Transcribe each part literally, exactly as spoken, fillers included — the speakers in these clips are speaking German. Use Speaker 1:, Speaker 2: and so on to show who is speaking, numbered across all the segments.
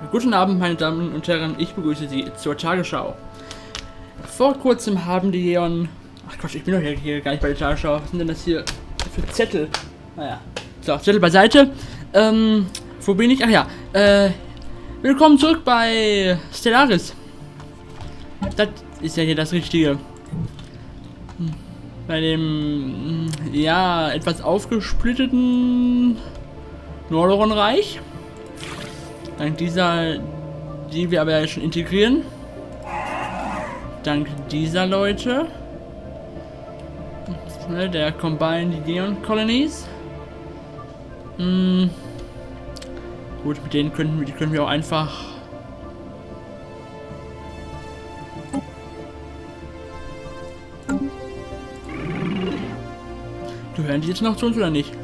Speaker 1: Guten Abend, meine Damen und Herren, ich begrüße Sie zur Tagesschau. Vor kurzem haben die Leon... Ach Quatsch, ich bin doch hier, hier gar nicht bei der Tagesschau. Was sind denn das hier für Zettel? Naja, so, Zettel beiseite. Ähm, wo bin ich? Ach ja, äh, willkommen zurück bei Stellaris. Das ist ja hier das Richtige. Bei dem, ja, etwas aufgesplitteten Nordoron-Reich. Dank dieser, die wir aber ja schon integrieren. Dank dieser Leute. Der Combined Leon Colonies. Hm. Gut, mit denen könnten wir, die können wir auch einfach. Gehören die jetzt noch zu uns oder nicht?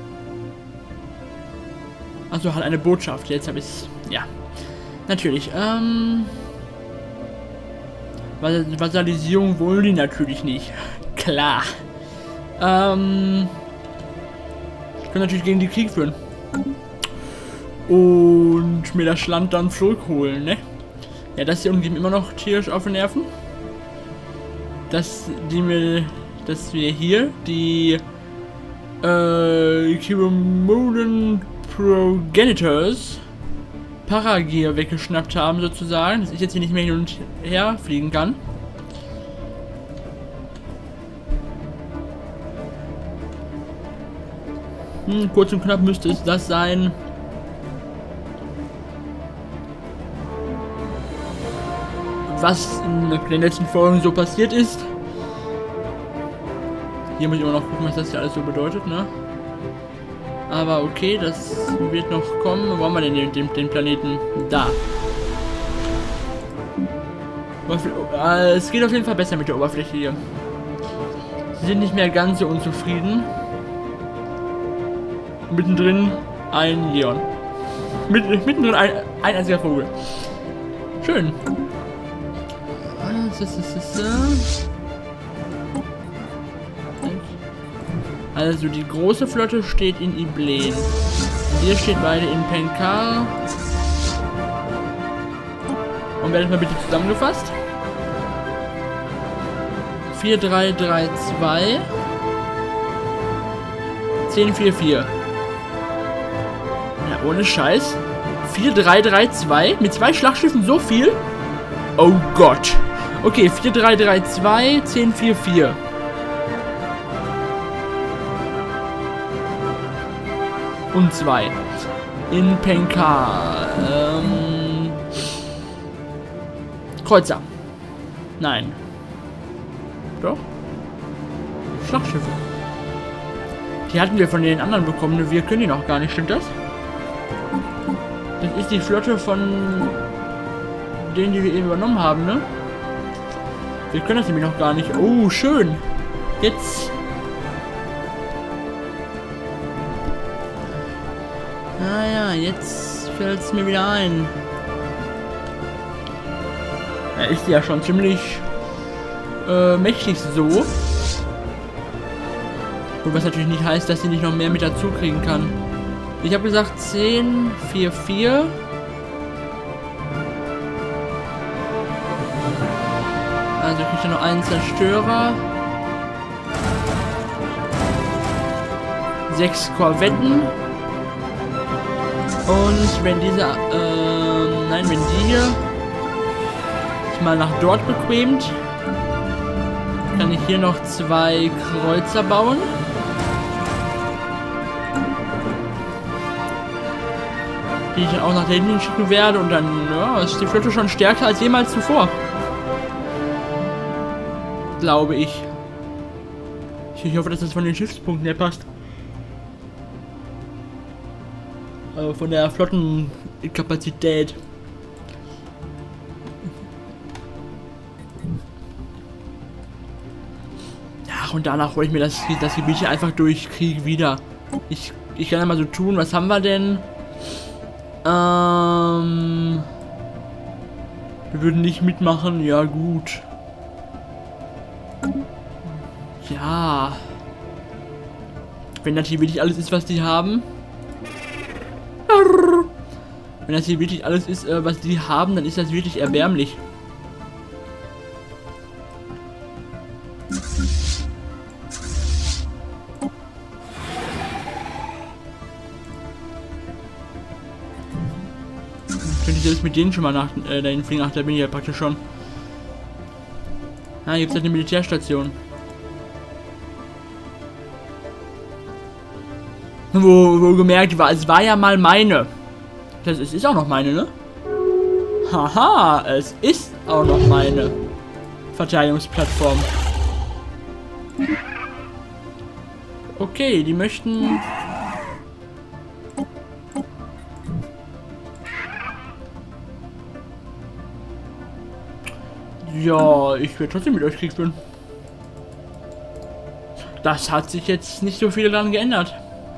Speaker 1: Also hat eine Botschaft. Jetzt habe ich es. Ja. Natürlich. Ähm. Vasalisierung wollen die natürlich nicht. Klar. Ähm. Ich kann natürlich gegen die Krieg führen. Und mir das Land dann zurückholen, ne? Ja, das hier unten geht mir immer noch tierisch auf den Nerven. Dass die mir. Dass wir hier die. Äh. Kiromoden Progenitors Paragear weggeschnappt haben, sozusagen, dass ich jetzt hier nicht mehr hin und her fliegen kann. Hm, kurz und knapp müsste es das sein. Was in den letzten Folgen so passiert ist. Hier muss ich immer noch gucken, was das hier alles so bedeutet, ne? Aber okay, das wird noch kommen. Wo haben wir denn den, den, den Planeten? Da. Es geht auf jeden Fall besser mit der Oberfläche hier. Sie sind nicht mehr ganz so unzufrieden. Mittendrin ein Leon. Mitt, mittendrin ein, ein einziger Vogel. Schön. Also die große Flotte steht in Iblen. Hier steht beide in Penkar. Und werdet mal bitte zusammengefasst. vier drei drei zwei zehn vier vier. Ja, ohne Scheiß. vier drei drei zwei mit zwei Schlachtschiffen so viel? Oh Gott. Okay, vier drei drei zwei zehn vier vier. Und zwei. In Penkar. Ähm, Kreuzer. Nein. Doch. Schlachtschiffe. Die hatten wir von den anderen bekommen. Wir können die noch gar nicht. Stimmt das? Das ist die Flotte von denen, die wir eben übernommen haben, ne? Wir können das nämlich noch gar nicht. Oh, schön. Jetzt... Naja, jetzt fällt es mir wieder ein. Er ist ja schon ziemlich äh, mächtig so. Und was natürlich nicht heißt, dass sie nicht noch mehr mit dazu kriegen kann. Ich habe gesagt zehn vier vier. Also kriegt er noch einen Zerstörer. Sechs Korvetten. Und wenn diese, äh, nein, wenn die hier sich mal nach dort bequemt, kann ich hier noch zwei Kreuzer bauen. Die ich dann auch nach da hinten schicken werde und dann, ja, ist die Flotte schon stärker als jemals zuvor. Glaube ich. Ich hoffe, dass das von den Schiffspunkten her passt. Also von der Flottenkapazität. Ja, und danach hole ich mir das, das Gebiet hier einfach durch Krieg wieder. Ich, ich kann ja mal so tun, was haben wir denn? Ähm, wir würden nicht mitmachen, ja gut. Ja. Wenn natürlich wirklich alles ist, was die haben. Wenn das hier wirklich alles ist, äh, was die haben, dann ist das wirklich erbärmlich. Könnte ich selbst mit denen schon mal nach äh, dahin fliegen. Ach, da bin ich ja praktisch schon. Ah, hier gibt es halt eine Militärstation. Wo, wo gemerkt war, es war ja mal meine. Das ist, ist auch noch meine, ne? Haha, es ist auch noch meine Verteidigungsplattform. Okay, die möchten... Ja, ich werde trotzdem mit euch Krieg führen. Das hat sich jetzt nicht so viel daran geändert.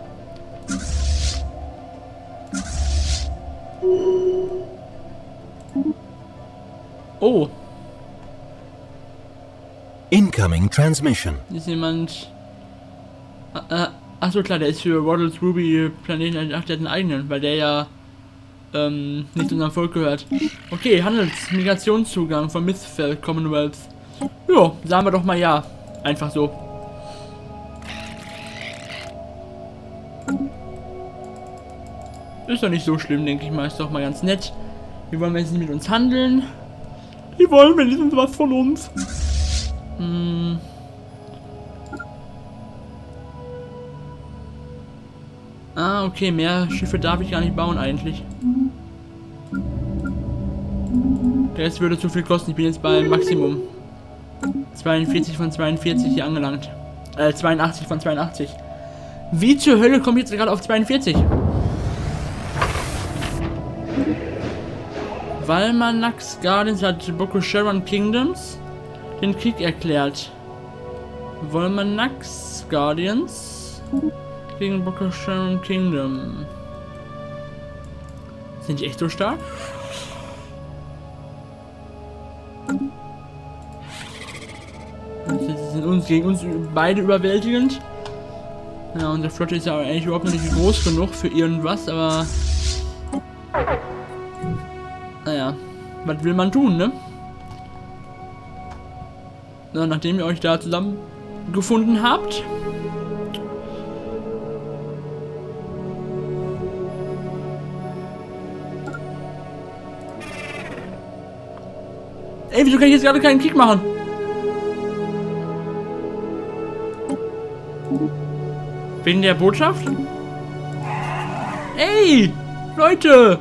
Speaker 1: Oh.
Speaker 2: Incoming transmission.
Speaker 1: Ist jemand... Äh, achso klar, der ist für Waddles Ruby Planeten, ach, der hat einen eigenen, weil der ja ähm, nicht zu unserem Volk gehört. Okay, Handels, Migrationszugang von Mythfell Commonwealth. Jo, sagen wir doch mal ja. Einfach so. Ist doch nicht so schlimm, denke ich mal. Ist doch mal ganz nett. Die wollen jetzt nicht mit uns handeln. Die wollen wenigstens was von uns. Hm. Ah, okay, mehr Schiffe darf ich gar nicht bauen eigentlich. Der Rest würde zu viel kosten. Ich bin jetzt bei Maximum. zweiundvierzig von zweiundvierzig hier angelangt. Äh, zweiundachtzig von zweiundachtzig. Wie zur Hölle komme ich jetzt gerade auf zweiundvierzig? Valmanax Guardians hat Boko-Sharon Kingdoms den Krieg erklärt. Valmanax Guardians gegen Boko-Sharon Kingdom. Sind die echt so stark? Sie sind uns gegen uns beide überwältigend. Ja, unsere Flotte ist ja eigentlich überhaupt noch nicht groß genug für irgendwas, aber... Naja, was will man tun, ne? Na, nachdem ihr euch da zusammengefunden habt. Ey, wieso kann ich jetzt gerade keinen Krieg machen? Wegen der Botschaft? Ey, Leute!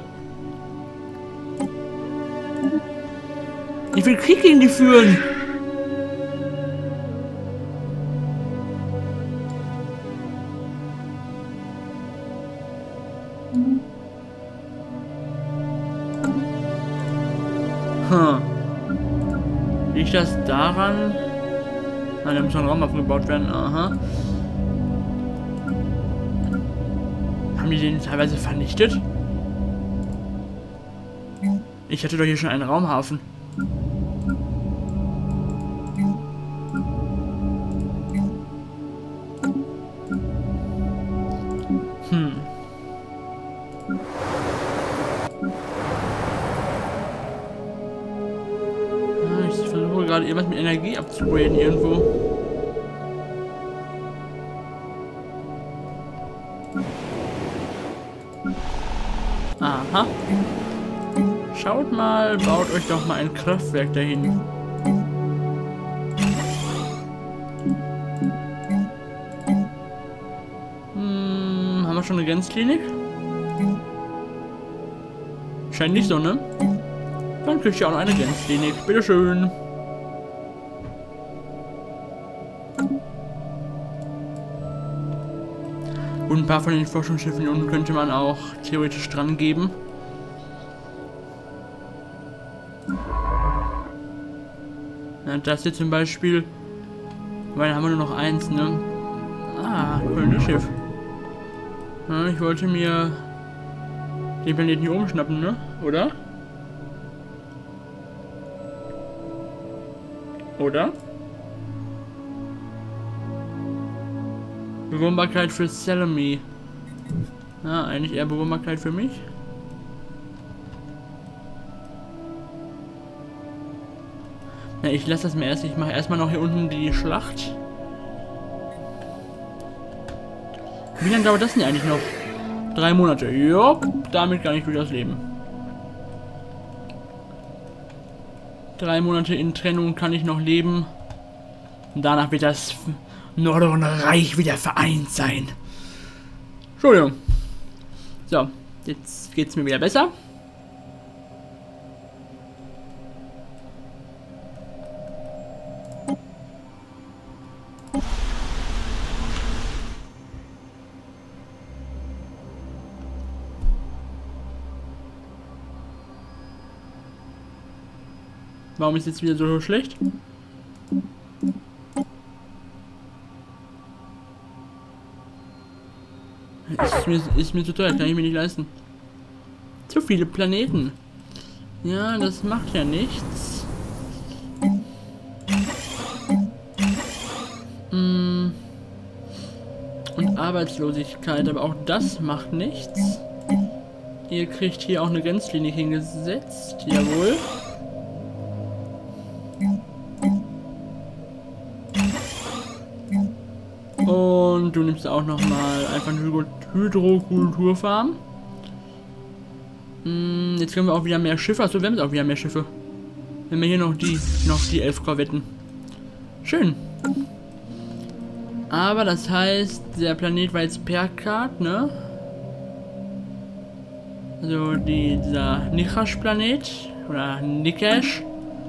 Speaker 1: Ich will Krieg gegen die führen. Hm. Liegt das daran? Nein, da muss noch ein Raum aufgebaut werden. Aha. Haben die den teilweise vernichtet? Ich hatte doch hier schon einen Raumhafen. Hm. Ah, ich versuche gerade irgendwas mit Energie abzugraden irgendwo. Aha. Schaut mal, baut euch doch mal ein Kraftwerk dahin. Hm, haben wir schon eine Grenzklinik? Scheint nicht so, ne? Dann kriegt ihr auch noch eine Grenzklinik. Bitteschön. Und ein paar von den Forschungsschiffen hier unten könnte man auch theoretisch dran geben. Ja, das hier zum Beispiel. Weil da haben wir nur noch eins, ne? Ah, Kolonieschiff. Ja, ich wollte mir den Planeten hier oben schnappen, ne? Oder? Oder? Bewohnbarkeit für Salome. Ja, eigentlich eher Bewohnbarkeit für mich. Na, ich lasse das mal erst. Ich mache erstmal noch hier unten die Schlacht. Wie lange dauert das denn eigentlich noch? Drei Monate. Jupp, damit kann ich durchaus leben. Drei Monate in Trennung kann ich noch leben. Und danach wird das Nordreich wieder vereint sein. Entschuldigung. So, jetzt geht's mir wieder besser. Warum ist jetzt wieder so schlecht? Ist mir, ist mir zu teuer, kann ich mir nicht leisten. Zu viele Planeten. Ja, das macht ja nichts. Mm. Und Arbeitslosigkeit, aber auch das macht nichts. Ihr kriegt hier auch eine Grenzlinie hingesetzt. Jawohl. Und du nimmst auch noch mal einfach eine Hydro Hydrokulturfarm. Hm, jetzt können wir auch wieder mehr Schiffe. Achso, wir haben jetzt auch wieder mehr Schiffe. Wir haben hier noch die, noch die elf Korvetten. Schön. Aber das heißt, der Planet war jetzt Perkat, ne? Also die, dieser Nikash-Planet. Oder Nikash.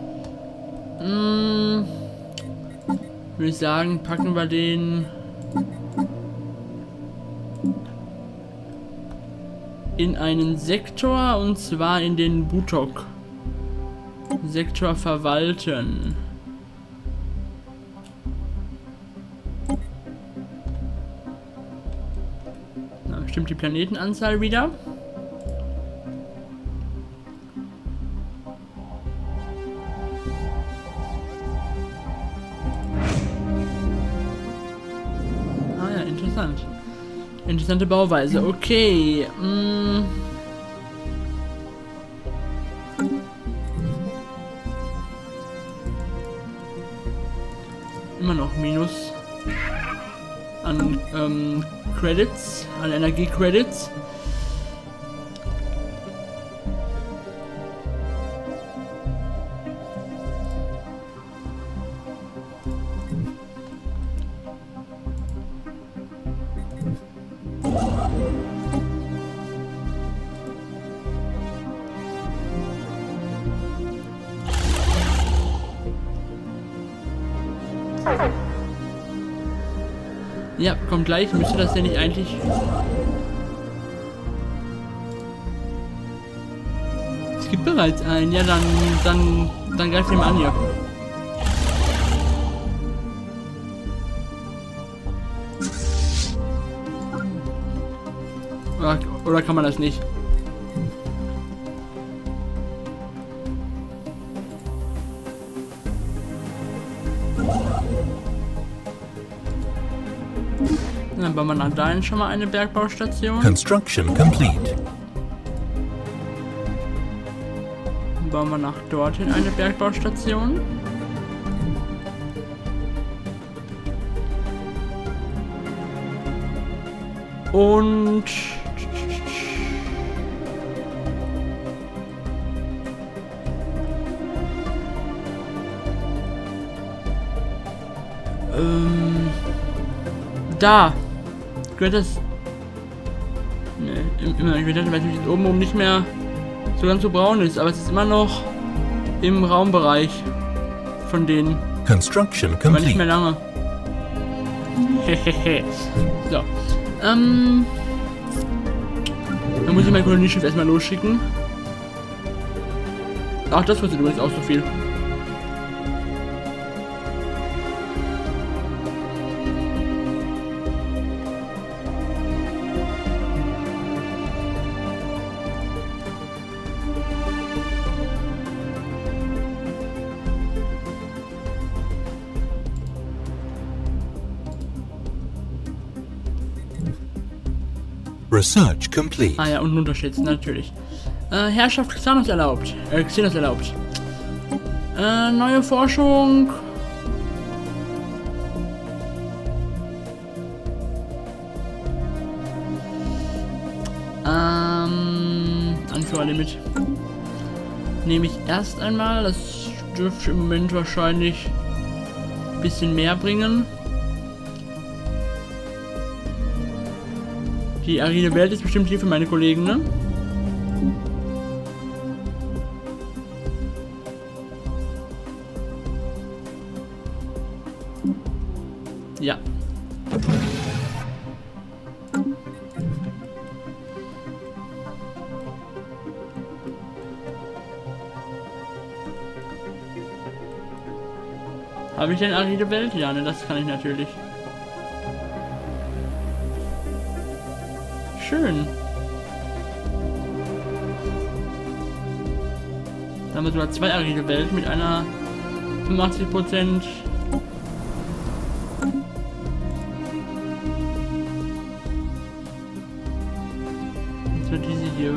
Speaker 1: Hm, würde ich sagen, packen wir den in einen Sektor, und zwar in den Butok. Sektor verwalten. Na, stimmt die Planetenanzahl wieder? Ah ja, interessant. Interessante Bauweise. Okay. Mm. Immer noch Minus an ähm, Credits, an Energie-Credits. Ja, kommt gleich. Müsste das denn nicht eigentlich... Es gibt bereits einen. Ja, dann, dann, dann greift ihn mal an hier. Oder, oder kann man das nicht? Dann bauen wir nach dahin schon mal eine Bergbaustation.
Speaker 2: Construction complete.
Speaker 1: Dann bauen wir nach dorthin eine Bergbaustation. Und ähm, da gehört das. Ne, immer, ich dachte, weil es jetzt oben oben nicht mehr so ganz so braun ist, aber es ist immer noch im Raumbereich von denen.
Speaker 2: Construction
Speaker 1: Aber nicht
Speaker 2: complete.
Speaker 1: mehr lange. So. Ähm. Dann muss ich mein Kolonieschiff erstmal losschicken. Ach, das kostet übrigens auch so viel.
Speaker 2: Research complete.
Speaker 1: Ah ja, und unterschätzen, natürlich. Äh, Herrschaft Xenos erlaubt. Äh, Xenos erlaubt. Äh, neue Forschung. Ähm, Anführerlimit. Nehme ich erst einmal. Das dürfte im Moment wahrscheinlich ein bisschen mehr bringen. Die aride Welt ist bestimmt hier für meine Kollegen, ne? Ja. Habe ich denn aride Welt? Ja, ne, das kann ich natürlich. Schön. Dann haben wir sogar zwei aride Welt mit einer fünfundachtzig Prozent. Das wird diese hier.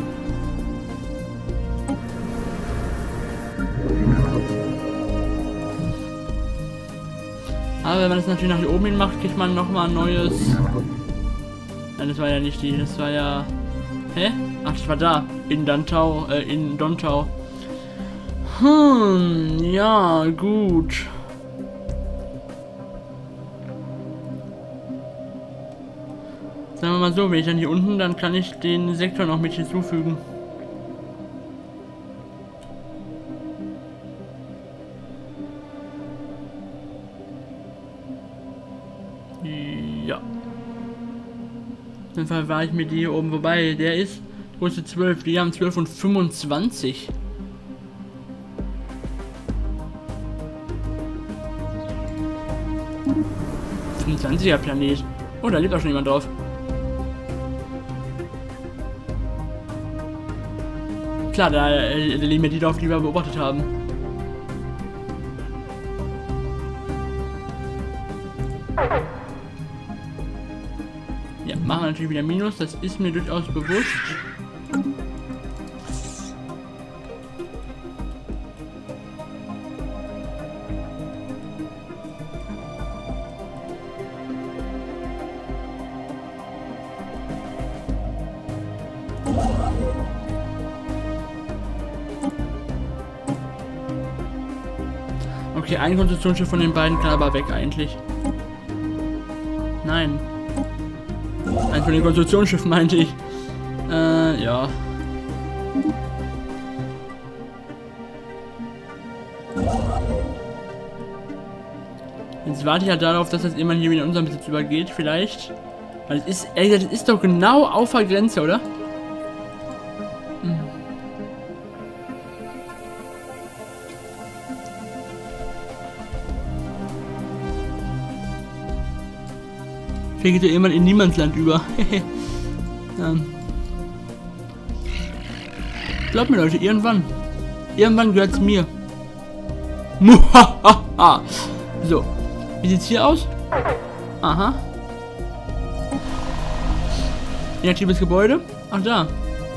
Speaker 1: Aber wenn man das natürlich nach hier oben hin macht, kriegt man nochmal ein neues. Nein, das war ja nicht die, das war ja. Hä? Ach, das war da. In Dantau, äh, in Dontau. Hm, ja, gut. Sagen wir mal so, wenn ich dann hier unten, dann kann ich den Sektor noch mit hinzufügen. Ja. Dann verwahre ich mir die hier oben, wobei der ist Größe zwölf, die haben zwölf und fünfundzwanzig. fünfundzwanziger Planet. Oh, da lebt auch schon jemand drauf. Klar, da, äh, da leben ja die drauf, die wir beobachtet haben. Ja, machen wir natürlich wieder Minus, das ist mir durchaus bewusst. Okay, ein Konstruktionsschiff von den beiden kann aber weg eigentlich. Nein. Ein von den Konstruktionsschiffen meinte ich. Äh, ja. Jetzt warte ich ja darauf, dass das irgendwann hier wieder in unseren Besitz übergeht, vielleicht. Weil es ist, ey, das ist doch genau auf der Grenze, oder? Hm. Vielleicht geht ja irgendwann in Niemandsland über. ähm. Glaubt mir, Leute, irgendwann. Irgendwann gehört's mir. So. Wie sieht's hier aus? Aha. Inaktives Gebäude. Ach, da.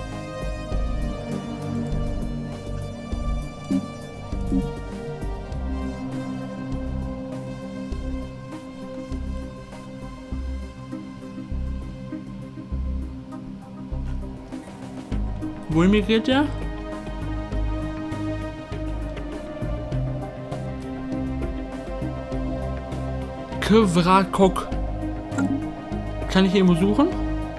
Speaker 1: Wo emigriert der? Kvrakok. Kann ich hier irgendwo suchen?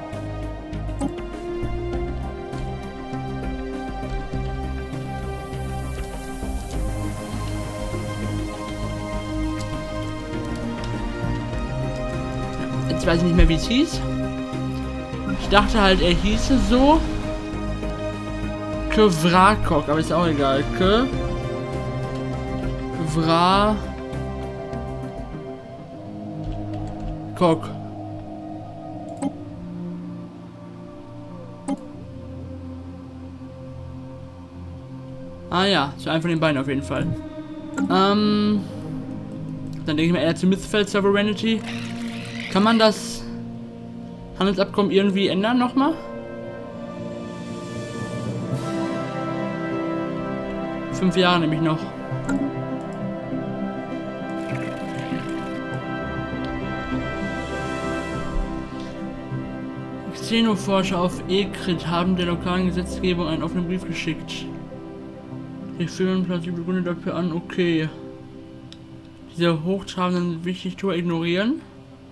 Speaker 1: Jetzt weiß ich nicht mehr, wie es hieß. Ich dachte halt, er hieße so. Kvrakok, aber ist auch egal. Kvrakok. Ah ja, so ein von den beiden auf jeden Fall. Ähm, dann denke ich mal eher zu Mythfeld Sovereignty. Kann man das Handelsabkommen irgendwie ändern nochmal? Fünf Jahre nämlich noch. Xenoforscher auf Ekrit haben der lokalen Gesetzgebung einen offenen Brief geschickt. Wir führen plausible Gründe dafür an, okay. Diese hochtrabenden Wichtigtour ignorieren.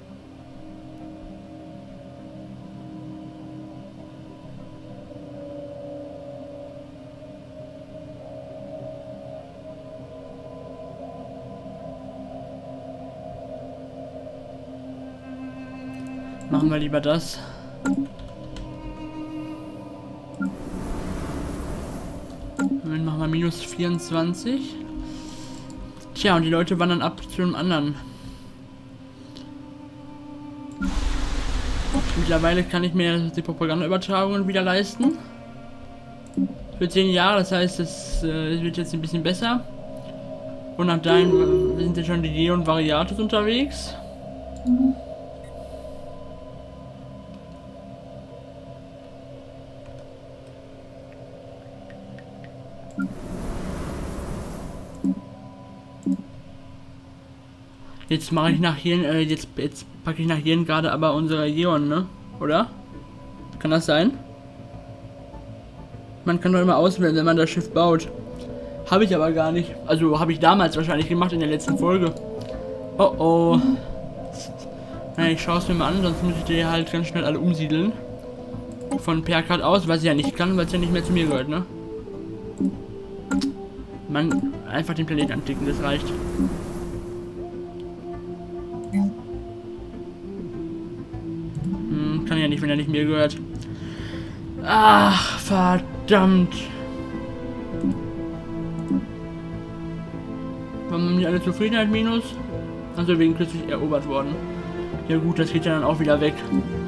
Speaker 1: Machen wir lieber das. Moment, machen wir minus vierundzwanzig. Tja, und die Leute wandern ab zu einem anderen. Mittlerweile kann ich mir die Propagandaübertragungen wieder leisten. Für zehn Jahre, das heißt, es äh, wird jetzt ein bisschen besser. Und nach dahin sind ja schon die Ge- und Variatus unterwegs. Jetzt mache ich nach hier, äh, jetzt, jetzt packe ich nach hier gerade aber unsere Yeon, ne? Oder? Kann das sein? Man kann doch immer auswählen, wenn man das Schiff baut. Habe ich aber gar nicht. Also habe ich damals wahrscheinlich gemacht in der letzten Folge. Oh oh. Na, ich schaue es mir mal an, sonst muss ich die halt ganz schnell alle umsiedeln. Von Perkat aus, was ich ja nicht kann, weil es ja nicht mehr zu mir gehört, ne? Man, einfach den Planeten anticken, das reicht. Hm, kann ja nicht, wenn er nicht mir gehört. Ach, verdammt. Warum haben die alle Zufriedenheit minus? Also wegen kürzlich erobert worden. Ja gut, das geht ja dann auch wieder weg.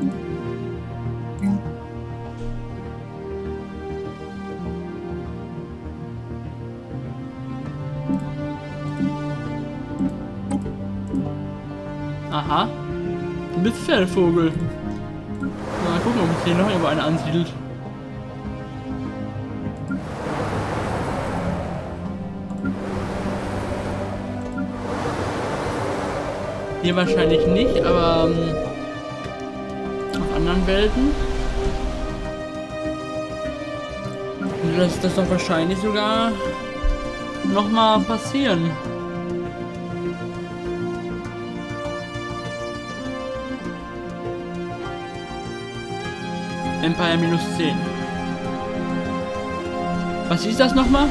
Speaker 1: Aha. Du bist Pferdevogel. Mal gucken, ob sich hier noch irgendwo einer ansiedelt. Hier wahrscheinlich nicht, aber ähm, auf anderen Welten. Das das doch wahrscheinlich sogar noch mal passieren. Empire minus zehn. Was ist das nochmal?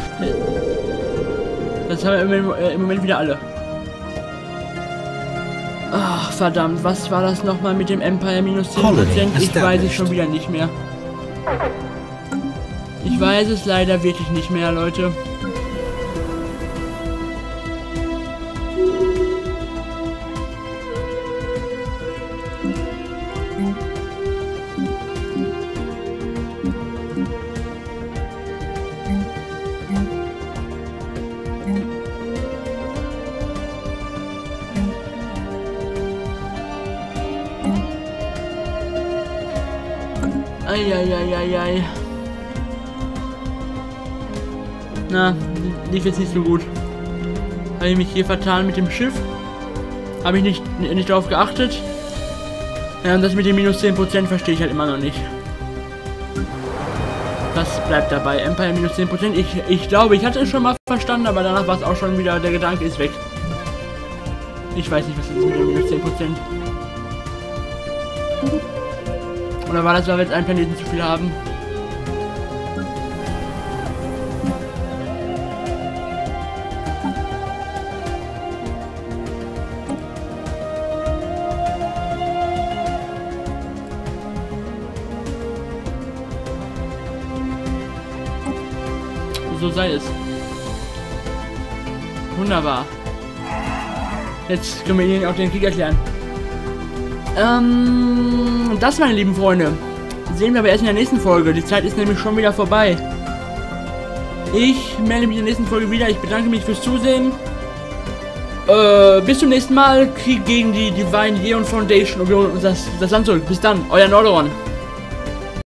Speaker 1: Das haben wir im, äh, im Moment wieder alle. Ach, verdammt, was war das nochmal mit dem Empire minus zehn Prozent? Ich weiß es schon wieder nicht mehr. Ich weiß es leider wirklich nicht mehr, Leute. Eieieiei. Na, lief jetzt nicht so gut. Habe ich mich hier vertan mit dem Schiff? Habe ich nicht, nicht darauf geachtet? Ja, und das mit den minus zehn Prozent verstehe ich halt immer noch nicht. Das bleibt dabei. Empire minus zehn Prozent. Ich, ich glaube, ich hatte es schon mal verstanden, aber danach war es auch schon wieder, der Gedanke ist weg. Ich weiß nicht, was das ist mit den minus zehn Prozent. Oder war das, weil wir jetzt einen Planeten zu viel haben? So sei es. Wunderbar. Jetzt können wir Ihnen auch den Krieg erklären. Ähm, das, meine lieben Freunde, sehen wir aber erst in der nächsten Folge. Die Zeit ist nämlich schon wieder vorbei. Ich melde mich in der nächsten Folge wieder. Ich bedanke mich fürs Zusehen. Äh, bis zum nächsten Mal. Krieg gegen die Divine Yeon Foundation und das, das Land zurück. Bis dann, euer Nordoron.